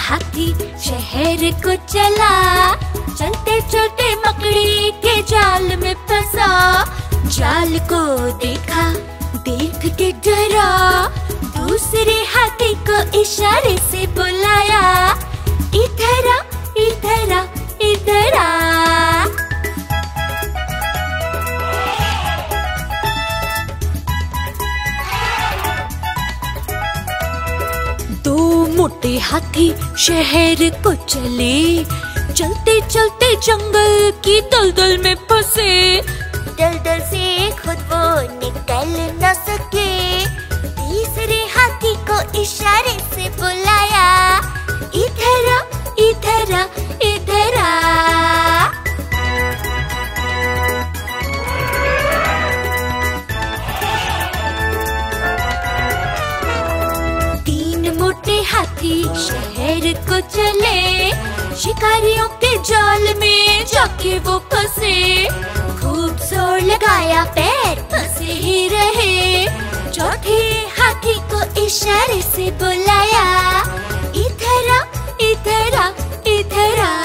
हाथी शहर को चला, चलते चलते मकड़ी के जाल में फंसा। जाल को देखा, देख के डरा, दूसरे हाथी को इशारे से बुलाया, इधर आ, इधर आ, इधर आ। दो मोटे हाथी शहर को चले, चलते चलते जंगल की दलदल में फंसे। दलदल से खुद वो निकल न सके, तीसरे हाथी को इशारे से बुलाया, इधर आ, इधर आ, इधर आ। तीन मोटे हाथी शहर को चले, शिकारियों के जाल में जाके वो फंसे। खूब जोर लगाया, पैर फंसे ही रहे। चौथे हाथी को इशारे से बुलाया, इधर आ, इधर आ, इधर आ।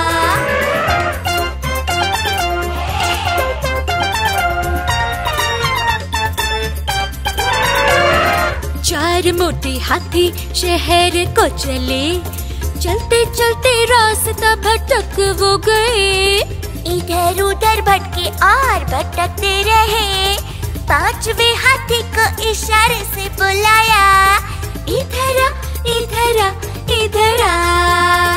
चार मोटे हाथी शहर को चले, चलते चलते रास्ता भटक वो गए। इधर उधर भटके और भटकते रहे। पांचवे हाथी को इशारे से बुलाया, इधर आ, इधर आ, इधर आ।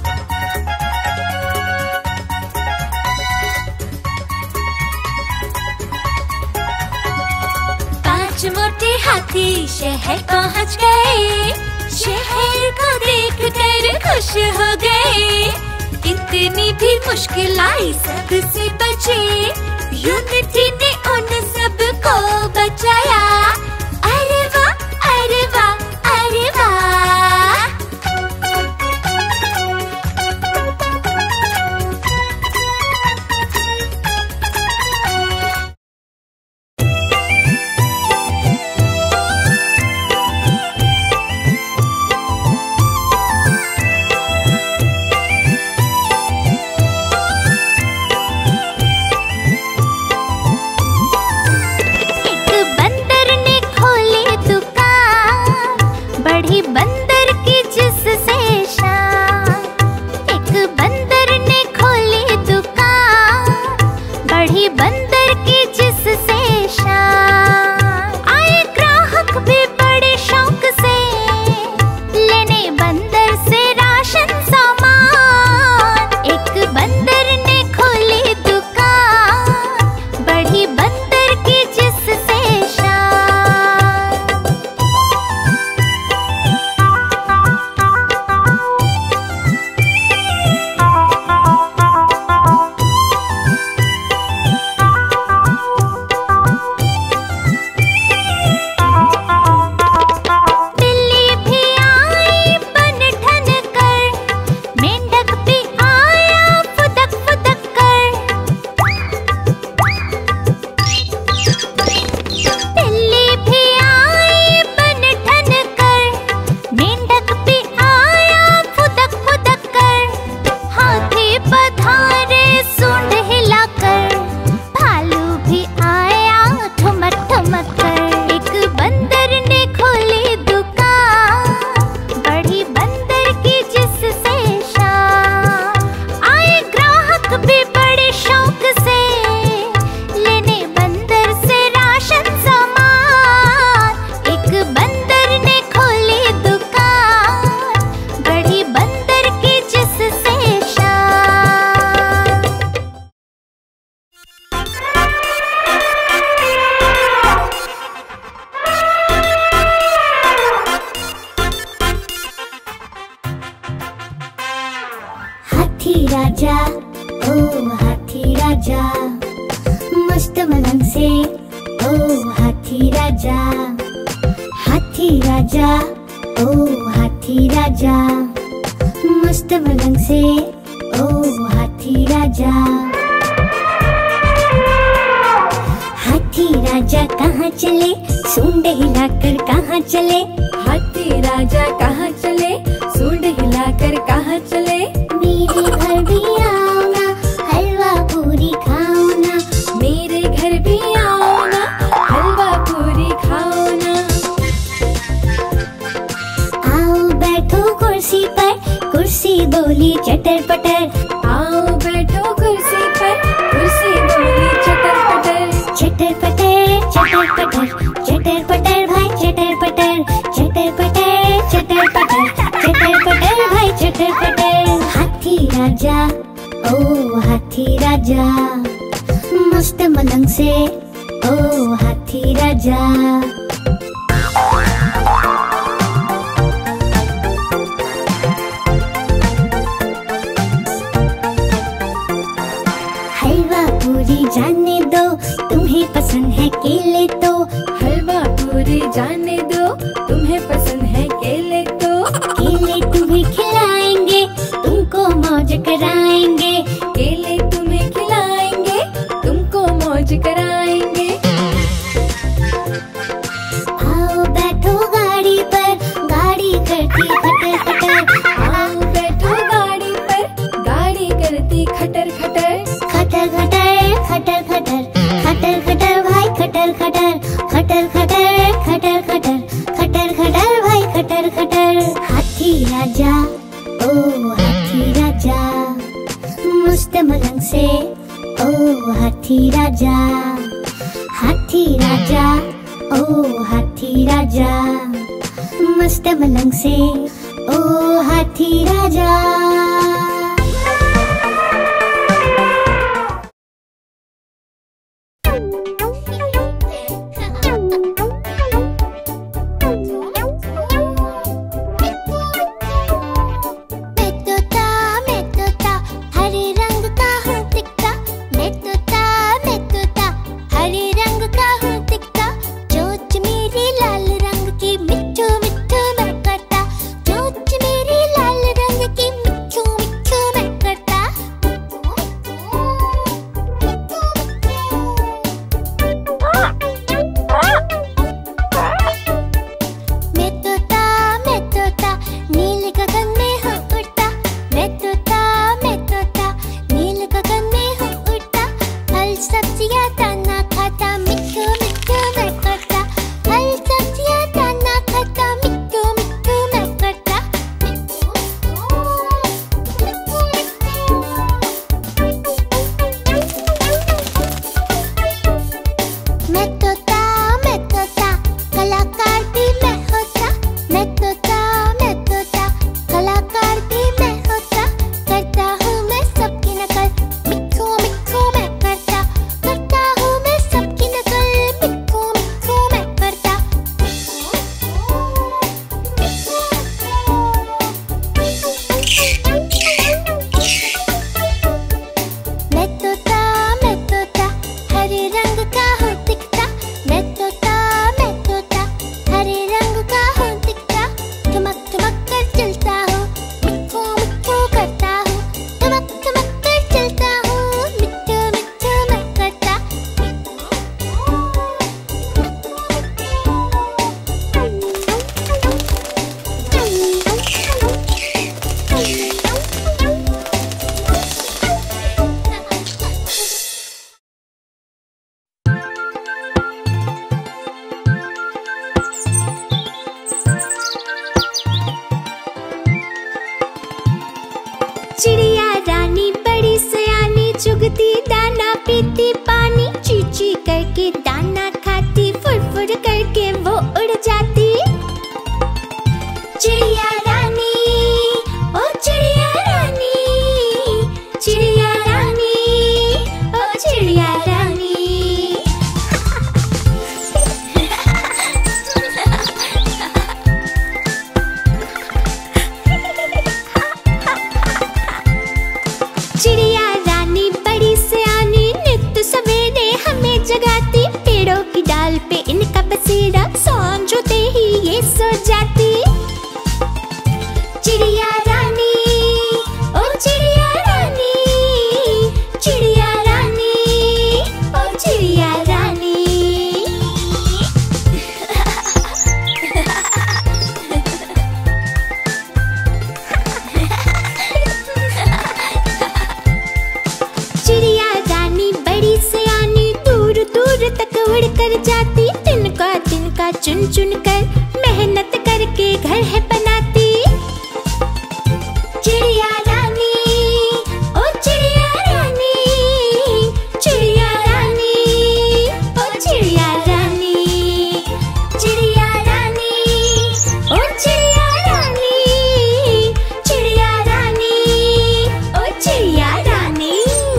पांच मोटे हाथी शहर पहुंच गए। शहर को देखकर खुश हो गए। कितनी भी मुश्किल आई सबसे बचे, यूनिटी ने उन सबको बचाया। अरे वाह, अरे वाह, अरे वाह। राजा, ओ हाथी राजा, मस्त मलंग से ओ हाथी राजा। हाथी राजा, ओ हाथी राजा, मस्त मलंग से ओ हाथी राजा। हाथी राजा कहाँ चले, सूंड हिलाकर कहाँ चले। हाथी राजा कहाँ चले, सूंड हिलाकर लेकर कहाँ चले? मेरे घर भी आओ ना, हलवा पूरी खाओ ना। मेरे घर भी आओ ना, हलवा पूरी खाओ ना। आओ बैठो कुर्सी पर, कुर्सी बोली चटर पटर। आओ बैठो कुर्सी पर, कुर्सी बोली चटर पटर। चटर पटर चटर पटर, चटर पटर भाई चटर पटर। चटर पटर चटर पटर, चटर पटर भाई चटर पटर। हाथी राजा ओ हाथी राजा, मस्त मलंग से ओ हाथी राजा। हलवा पूरी जाने दो, तुम्हें पसंद है केले तो। हलवा पूरी जाने दो, तुम्हें पसंद है केले तो। केले तुम्हें खिलाएंगे, तुमको मौज कराएंगे। केले तुम्हें खिलाएंगे, तुमको मौज कराएंगे। आओ बैठो गाड़ी पर, गाड़ी करती खटर खटर। आओ बैठो गाड़ी पर, गाड़ी करती खटर खटर। खटर खटर खटर खटर, खटर खटर भाई खटर खटर। खटर खटर खटर खटर, खटर खटर भाई खटर खटर। हाथी राजा ओ हाथी राजा, मस्त मलंग से ओ हाथी राजा। हाथी राजा ओ हाथी राजा, मस्त मलंग से ओ हाथी राजा। चिड़िया रानी बड़ी सयानी, चुगती दाना पीती पानी। चींची करके दाना खाती, फुर करके वो उड़ जाती। चिड़िया रानी ओ चिड़िया रानी, चिड़िया रानी ओ चिड़िया रानी। चिड़िया रानी बड़ी सयानी, नित्य सवेरे हमें जगाती। पेड़ों चुनकर मेहनत करके घर है बनाती। चिड़िया रानी, ओ चिड़िया रानी, चिड़िया रानी, ओ चिड़िया रानी, चिड़िया रानी, ओ चिड़िया रानी, चिड़िया रानी, ओ चिड़िया रानी।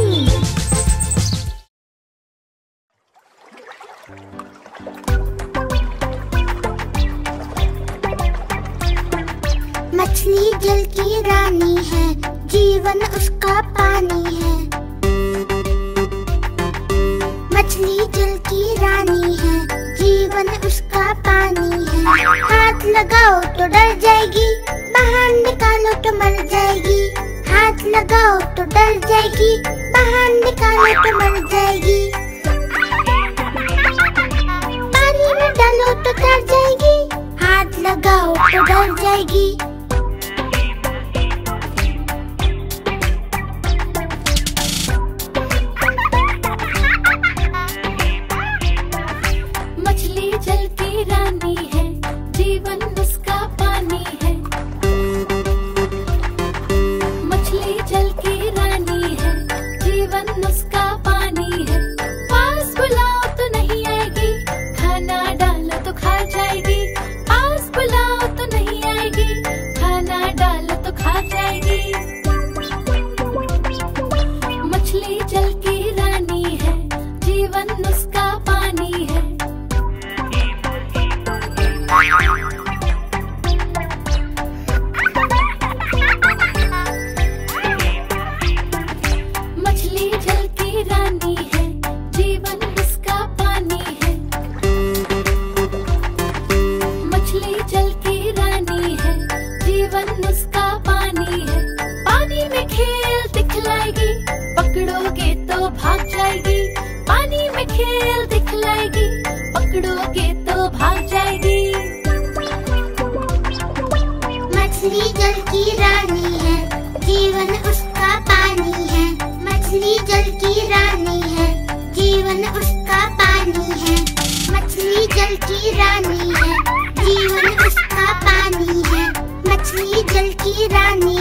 मछली जल की रानी है, जीवन उसका पानी है। मछली जल की रानी है, जीवन उसका पानी है। हाथ लगाओ तो डर जाएगी, बाहर निकालो तो मर जाएगी। हाथ लगाओ तो डर जाएगी, बाहर निकालो तो मर जाएगी। पानी में डालो तो तर जाएगी, हाथ लगाओ तो डर जाएगी। मछली जल की रानी है, जीवन उसका पानी है। मछली जल की रानी है, जीवन उसका पानी है। पास बुलाओ तो नहीं आएगी, खाना डालो तो खा जाएगी। पास बुलाओ तो नहीं आएगी, खाना डालो तो खा जाएगी। मछली जल की रानी है, जीवन उसका पानी है। मछली जल की रानी है, जीवन उसका पानी है। मछली जल की रानी है, जीवन उसका पानी है। पानी में खेल दिखलाएगी, पकड़ोगे तो भाग जाएगी। पानी में खेल दिखलाएगी, पकड़ोगे तो भाग जाएगी। मछली जल की रानी है, जीवन उसका पानी है। मछली जल की रानी है, जीवन उसका पानी है। मछली जल की रानी है, जीवन उसका पानी है। मछली जल की रानी